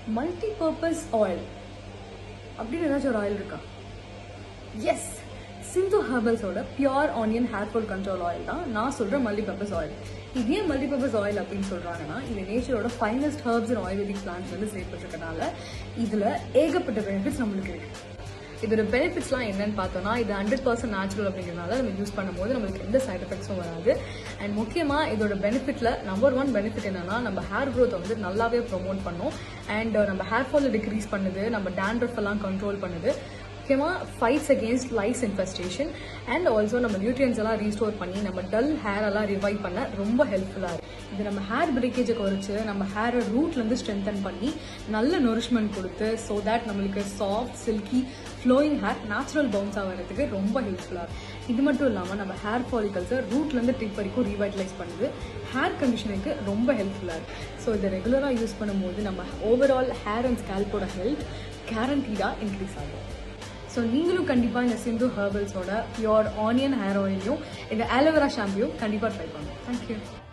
Multipurpose oil அப்படின்னு ஏதாச்சும் ஒரு ஆயில் இருக்கா? எஸ், சிந்து ஹெர்பல்ஸோட pure onion hair fall control oil தான் நான் சொல்கிற மல்டிபர்பஸ் ஆயில். இது ஏன் மல்டிபர்பஸ் ஆயில் அப்படின்னு சொல்கிறாங்கன்னா, இது நேச்சரோட finest herbs and ayurvedic plants வந்து சேர்ப்பட்டிருக்கனால இதில் ஏகப்பட்ட பெனிஃபிட்ஸ் நம்மளுக்கு இருக்குது. இதோட பெனிஃபிட்ஸ்லாம் என்னன்னு பார்த்தோம்னா, இது 100% நேச்சுரல் அப்படிங்கிறதுனால நம்ம யூஸ் பண்ணும்போது நம்மளுக்கு எந்த சைட் எஃபெக்ட்ஸும் வராது. அண்ட் முக்கியமாக இதோட பெனிஃபிட்டில் நம்பர் 1 பெனிஃபிட் என்னன்னா, நம்ம ஹேர் க்ரோத்தை வந்து நல்லாவே ப்ரொமோட் பண்ணும். அண்ட் நம்ம ஹேர் ஃபாலை டிக்ரீஸ் பண்ணுது, நம்ம டேண்ட்ரஃப் எல்லாம் கண்ட்ரோல் பண்ணுது. முக்கியமாக fights against lice infestation and also நம்ம நியூட்ரியன்ஸ் எல்லாம் ரீஸ்டோர் பண்ணி நம்ம டல் ஹேர் எல்லாம் ரிவைவ் பண்ண ரொம்ப ஹெல்ப்ஃபுல்லாக இருக்குது. இது நம்ம ஹேர் பிரேக்கேஜை குறைச்சி நம்ம ஹேரை ரூட்லேருந்து ஸ்ட்ரென்தன் பண்ணி நல்ல நொரிஷ்மெண்ட் கொடுத்து ஸோ தேட் நம்மளுக்கு soft silky flowing hair natural bounce ஆகிறதுக்கு ரொம்ப ஹெல்ப்ஃபுல்லாக இருக்குது. இது மட்டும் இல்லாமல் நம்ம ஹேர் ஃபாலிகல்ஸை ரூட்லேருந்து டிப் வரைக்கும் ரீவைட்டலைஸ் பண்ணுது, ஹேர் கண்டிஷனுக்கு ரொம்ப ஹெல்ப்ஃபுல்லாக இருக்குது. ஸோ இதை ரெகுலராக யூஸ் பண்ணும்போது நம்ம ஓவரால் ஹேர் அண்ட் ஸ்கேல்போட ஹெல்த் கேரண்டீடாக இன்க்ரீஸ் ஆகும். ஸோ நீங்களும் கண்டிப்பாக இந்த சிந்து ஹெர்பல்ஸோட பியூர் ஆனியன் ஹேர் ஆயிலையும் இந்த ஆலோவேரா ஷாம்பையும் கண்டிப்பாக ட்ரை பண்ணுங்க. தேங்க்யூ.